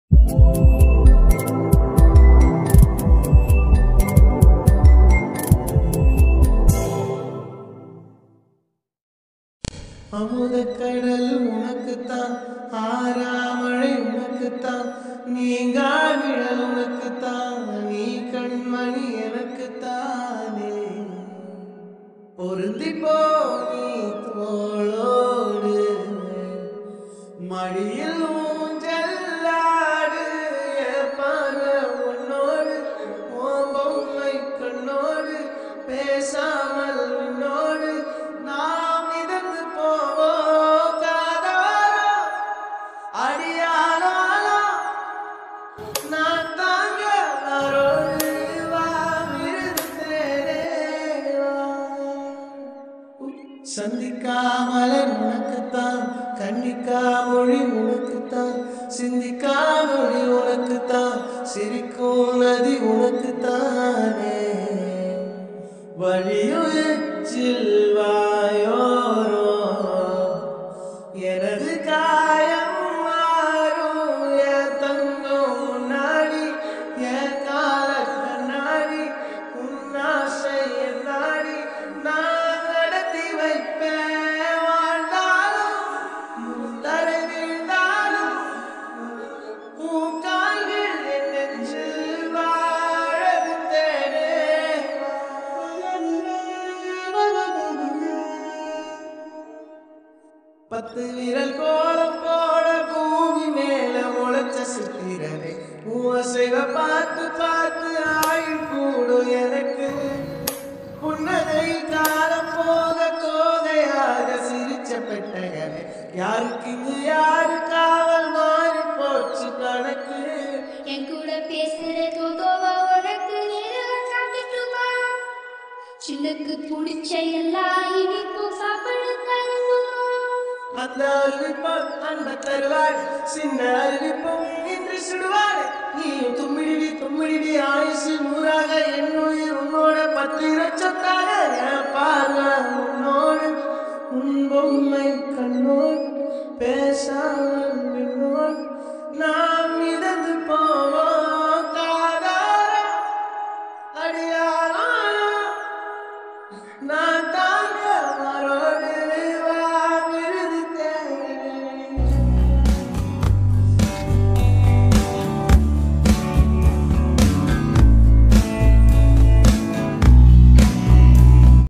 அமுதக்கடல் உனக்குத்தான், ஆறாமழை உனக்குத்தான், நீங்கா நிழல் உனக்குத்தான், நீ கண்மணி எனக்குத்தானே. பொருந்திப்போ நீ தோளோடு, மடியில் ஊஞ்சல்லாடு, ஏற்பான உன்னோடு, ஓ பொம்மை கண்ணோடு, பேசாமல் உன்னோடு நாம் மிதந்து போவோம் காதாரோ. அடியாளோ நான் தாங்க அரோடு வா விருந்தேனே வா. சந்திக்காமலர் உனக்குத்தான், கண்ணிக்கா மொழி உனக்குத்தான், சிந்திக்கா மொழி உனக்குத்தான், சிரிக்கும் நதி உனக்குத்தானே. வழியுச்சில் வாயோரோ எனது காயம் மாறும், என் தங்கம் முன்னாடி, என் கால கண்ணாடி, உன்னாசை என்னாடி நான் நடத்தி வைப்பேன். வாழ்ந்தாலும் தரை வீழ்ந்தாலும் உன் கால்கள் என் நெஞ்சில் வாழ வைத்தேனே. பத்து விரல் கோலம் போட பூமி மேல முளைச்ச சித்திரமே, உவசைவ பார்த்து பார்த்து ஆயுள் கூடும் எனக்கு. புன்னகை காலம் போக தோகையாக சிரிச்ச பெட்டகமே, யாருக்கு இங்கு யாரு காவல் மாறி போச்சு கணக்கு. என் கூட பேசுற தோதோவா உனக்கு நேரம் காட்டுமா, சின்னுக்கு பிடிச்ச எல்லா இனிப்பும் சாப்பிட தருமா. அந்த அறிவிப்பம் அன்ப தருவாள், சின்ன அறிவிப்பம் இன்று சுடுவாள். நீயும் தும்மிடி தும்மிடி ஆயுசு நூறாக, என்னுயிர் உன்னோட 10 லட்சத்தாக. என் பார்வை உன்னோடு, உன் பொம்மை கண்ணோடு பேசாம